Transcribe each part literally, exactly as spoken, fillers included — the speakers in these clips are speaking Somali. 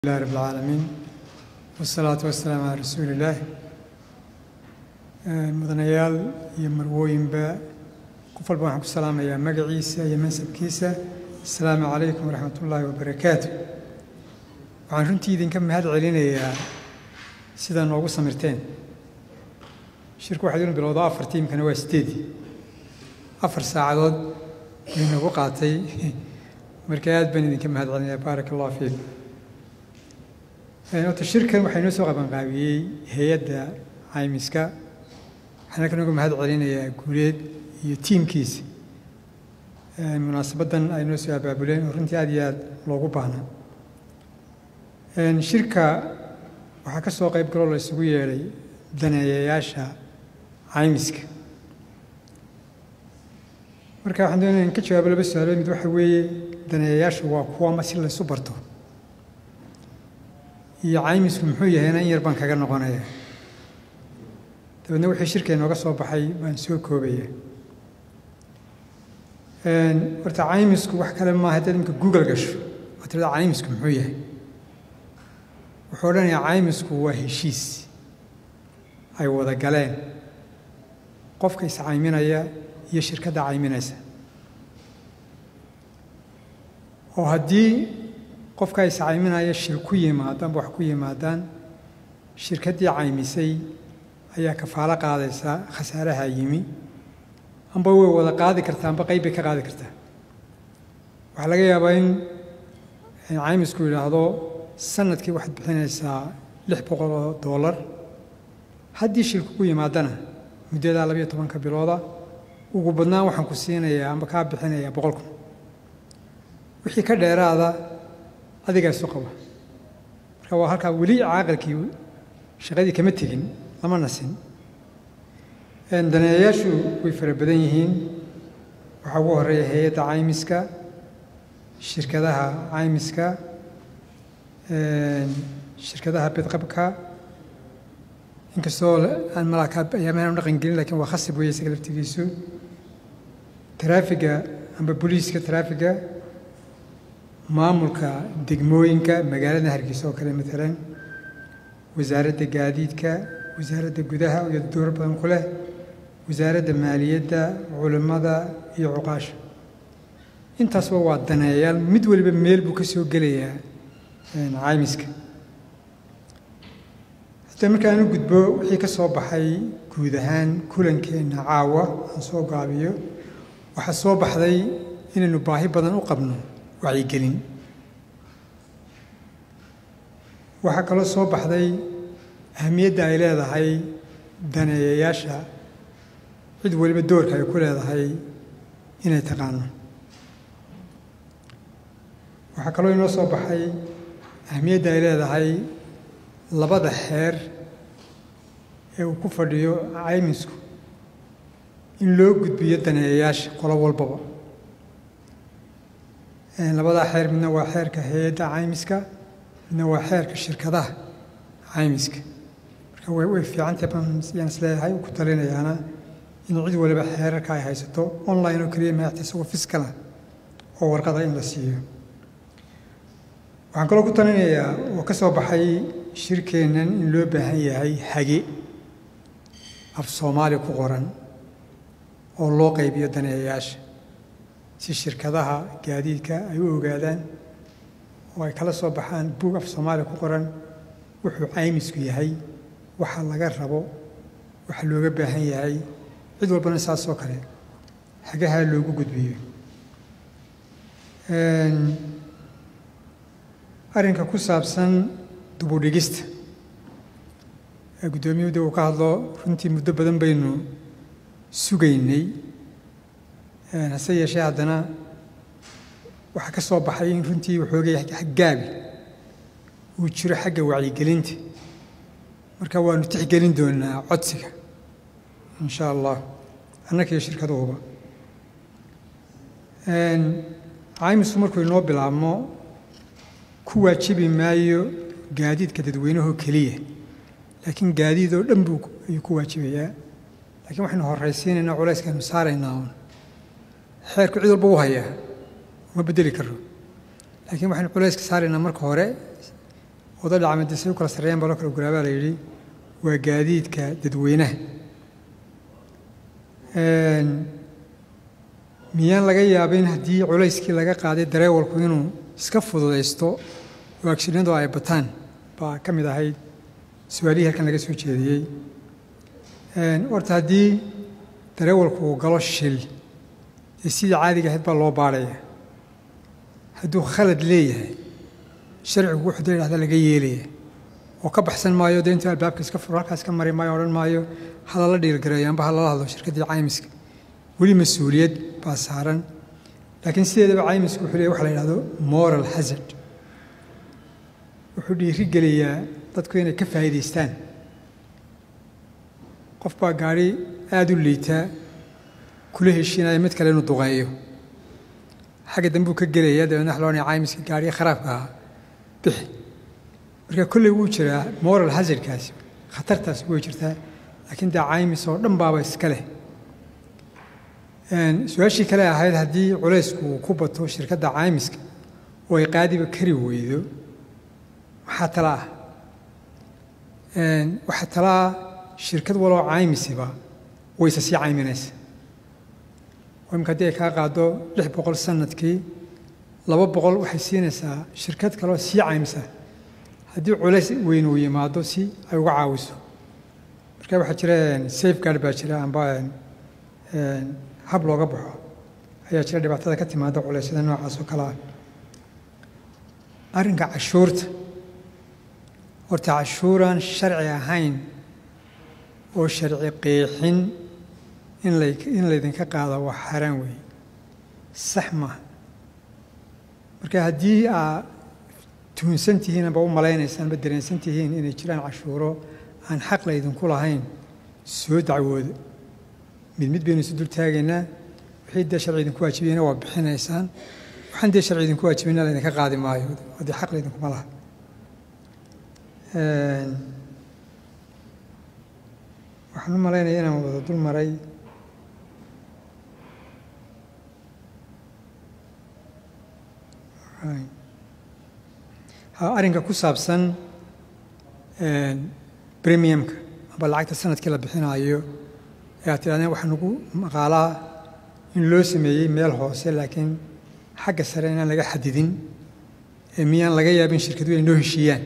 لله رب العالمين والصلاة والسلام على رسول الله مدنيال يمروين با كفر بوحكم السلام يا مقعيسة يا منسب كيسة السلام عليكم ورحمة الله وبركاته وعن رنتي إذن كم هذا علينا يا سيدا نوغو سمرتين شركة واحدين بالوضع أفر تيم كانوا استيدي أفر ساعات من وقعتي مركات بني إذن كم هذا علينا بارك الله فيك الشركة waxay noo soo qaban qaabiyay hay'adda caymiska waxaan ka nagu mahad celinayaa guuleed iyo tiimkiisa ee munaasabadan ay noo soo abaabuleen oo runtii aad iyo aad loogu baahnaa een shirka waxa ka soo qayb galo la isugu yeeray daneeyayaasha caymiska marka waxaan doonayaa in ka jawaabo laba su'aalood mid waxa weeye daneeyayaashu waa kuwa ma si la isu barto iyo caymisku muxuu yahay in yar baan kaga noqonayaa dabadna wixii shirka inooga soo baxay baan soo koobaya een horta caymisku wax kale ma aha dad imka Google gasho oo tirada caymisku muxuu yahay wuxuu odhanayaa caymisku waa heshiis ay wada galeen qofka is cayminaya iyo shirkadda cayminaysa oo haddii qofka ay saaciminaya shir ku yimaadaan wax ku yimaadaan shirkadii caymisay ayaa kafaalo qaadaysa khasaaraha yimi amba way wada qaadi kartaa amba qayb ka qaadi kartaa waxa laga yaabaa in caymisku yiraahdo sanadkii waxaad bixinaysaa lix boqol oo dollar haddii shir ku yimaadana muddada laba iyo toban ka bilooda ugu badnaan waxaan ku siinayaa amba ka bixinayaa boqol kun wixii ka dheeraada adiga soo qaba marka waa halka wali caaqilkii shaqadii kama tegin lama nasin een daneeyaashu way fara badan yihiin waxa ugu horeeya hay'adda caymiska shirkadaha caymiska een shirkadaha bidqabka inkastoo aan malaka ayaamaan dhaqan gelin laakiin waa khasab weeye isaga laftigiisu taraafiga amba booliiska taraafiga maamulka degmooyinka magaalada Hargeysa oo kale midran wasaaradda gaadiidka wasaaradda gudaha iyo door badan ku leh wasaaradda maaliyadda culimada iyo cuqaasha intaas waa daneeyaal mid waliba meel buu ka soo gelayaa een caymiska hadda markaan u gudbo wixii ka soo baxay guud ahaan kulankeena caawa aan soo gaabiyo waxa soo baxday inaynu baahi badan u qabno wacyigelin waxaa kaloo soo baxday ahamiyadda ay leedahay daneeyayaasha cid waliba doorka ay ku leedahay inay taqaano waxaa kaloo inoo soo baxay ahamiyadda ay leedahay labada xeer ee uu ku fadhiyo caymisku in loo gudbiyo daneeyayaasha qolo walbaba labada xeer midna waa xeerka hay'adda caymiska midna waa xeerka shirkadaha caymiska marka way way fiican tahay baan isleeyahay ku talinayaana in cid waliba xeerarka ay haysato online oo kaliya ma ahta isagoo physical oo warqada in la siiyo waxaan kaloo ku talinayaa oo ka soo baxay shirkeennan in loo baahan yahay hage af Soomaali ku qoran oo loo qaybiyo daneeyayaasha si shirkadaha gaadiidka ay u ogaadaan oo ay kala soo baxaan buug af Soomaali ku qoran wuxuu caymisku yahay waxa laga rabo waxa looga baahan yahay cid walbana saas oo kale hagaha loogu gudbiyo een arrinka ku saabsan dib u dhigista ee gudoomiyadu uu ka hadlo runtii muddo badan baynu sugaynay hase yeeshee haddana waxaa ka soo baxay in runtii waxoogay gaabi uu jiro xagga wacyigelinta marka waanu tixgelin doonaa codsiga insha allah annaka iyo shirkaduhuba caymisku markuu inoo bilaabmo ku waajibi maayo gaadiidka dadweynaho keliya laakiin gaadiid oo dhan buu ayuu ku waajibayaa laakiin waxaynu horraysiinaynaa culayskaynu saaraynaa xeerku cid walba u hayaa ma bedeli karo laakiin waxaynu culayska saaraynaa marka hore wadada camadisay kala sarreeyaan baa loo kala guraabaa la yidhi waa gaadiidka dadweynaha miyaan laga yaabin haddii culayskii laga qaaday dareewalku inuu iska fududaysto oo accidentadu ay bataan baa ka mid ahayd su'aalihii halkan laga soo jeediyey horta haddii dareewalku uu galo shil dee sidii caadiga ahayd baa loo baadhaya hadduu khalad leeyahay sharcigu wuxuu da yidhahda laga yeelaya oo ka baxsan maayo dee intuu albaabka iska furo halkaas ka mari maayo odhan maayo halala dhiilgareeyo amba halala hadlo shirkaddii caymiska weli mas-uuliyad baa saaran laakiin sideedaba caymisku wuxuu leeyahy waxa la yidhahdo moral hazard wuxuu dhiirigeliyaa dadku inay ka faa'iidaystaan qof baa gaari aada u liitaa kula heshiinaya mid kale inuu duqeeyo xagga dambuu ka gelaya dabeedna waxa loo odhanaya caymiska gaariga kharaabka ahaa bixi marka kolley wuu jiraa moral hazardkaasi khatartaasi way jirtaa laakiin dee caymis oo dhan baaba iska leh su-aashii kale ahayd haddii culaysku uu ku bato shirkadda caymiska oo ay qaadiba kari weydo maxaa tala ah waxaa tala ah shirkad waloo caymisiba wayse sii cayminaysa oo imika haddii ay kaa qaado lix boqol sanadkii laba boqol waxay siinaysaa shirkad kaloo sii caymisa haddii culays weyn uu yimaado si ay uga caawiso marka waxaa jira safeguard baa jira amba hab looga baxo ayaa jira dhibaatada ka timaada culeysyada noocaas oo kale ah arrinka cashuurta horta cashuuraan sharci ahayn oo sharci qeexin in lay in laydinka qaado waa xaaraan weeye sax maaha marka haddii aa tuhunsan tihiin amba u malaynaysaan amba dareensan tihiin inay jiraan cashuuro aan xaq laydinku lahayn soo dacwooda mid mid baynu isu dul taagaynaa wixii dee sharci idinku waajibiyeyna waa bixinaysaan waxaan dee sharci idinku waajibiyeyna laydinka qaadi maayo oo dee xaq laydinkuma laha waxaan u malaynaya inaan wada dul maray arrinka ku saabsan premiumka amba lacagta sanadkii la bixinaayo ee aad tidhahdeen waxaa nagu maqaalaa in loo sameeyey meel hoose laakiin xagga sare inaan laga xadidin ee miyaan laga yaabin shirkaduhu ay noo heshiiyaan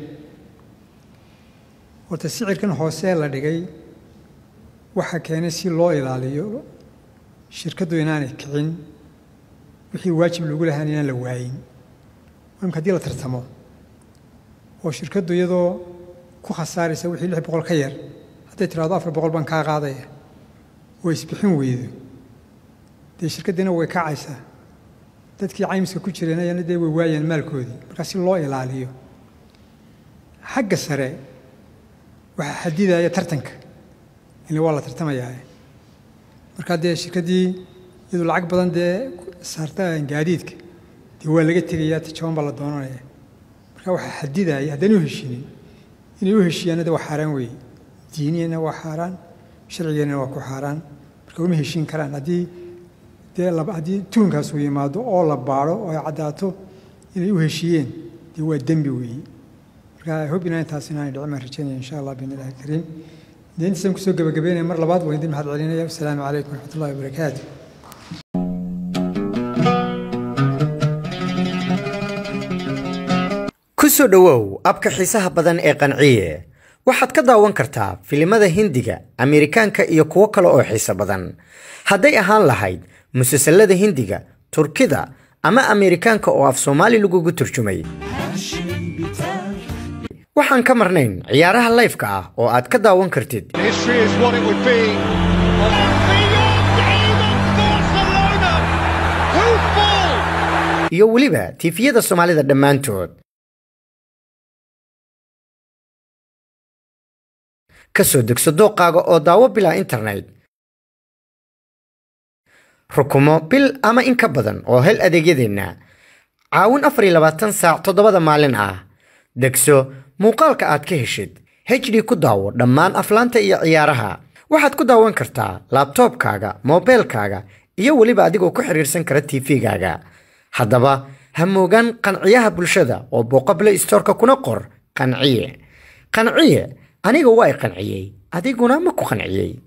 horta sicirkan hoose la dhigay waxaa keenay si loo ilaaliyo shirkaddu inaanay kicin wixii waajib lagu lahaan inaan la waayin imka haddii la tartamo oo shirkaddu iyadoo ku khasaaraysa wixii lix boqol ka yar hadday tidhahdo afar boqol baan kaa qaadaya oo isbixin weydo dee shirkaddiina way kacaysaa dadkii caymiska ku jireen ayana dee way waayaan maalkoodii markaa si loo ilaaliyo xagga sare waxaa xadidaya tartanka ile waa la tartamayaa markaa dee shirkaddii iyadoo lacag badan dee saarta gaadiidka dee waa laga tegayaa tijaban baa la doonanaya marka waxaa xadidaya haddaan u heshiinin inay u heshiiyaanna de waa xaaraan weeye diiniyana waa xaaraan sharcigeena waa ku xaaraan marka uma heshiin karaan haddii dee haddii tuunkaas uu yimaado oo la baadho oo ay caddaato inay u heshiiyeen dee waa dembi weeye marka hob inaan intaas inaanay dhicin baan rajaynaya insha allah biidni illahi kariim dee intaasaan kusoo gabagabeynaya mar labaad waa idin mahad celinaya wasalaamu calaykum waraxmat ullahi wabarakaatu kusoo dhawow abka xiisaha badan ee qanciye waxaad ka daawan kartaa filimada hindiga Ameerikaanka iyo kuwo kale oo xiiso badan hadday ahaan lahayd musalsalada hindiga turkida ama Ameerikaanka oo af Soomaali lagu turjumay waxaan ka marnayn ciyaaraha live-ka ah oo aad ka daawan kartid iyo waliba tifiyada Soomaalida dhamaantood kasoo degso dooqaaga oo daawo bilaa internet rukumo bil ama in ka badan oo hel adeegyadeena caawin afar iyo labaatan saac toddobada maalin ah degso muuqaalka aad ka heshid H D ku daawo dhammaan aflaanta iyo ciyaaraha waxaad ku daawan kartaa laptopkaaga mobilkaaga iyo waliba adigoo ku xiriirsan kara T V-gaaga haddaba ha moogan qanciyaha bulshada oo booqable store-ka kuna qor qanciye qanciye aniga way qanciyey adiguna ma ku qanciyey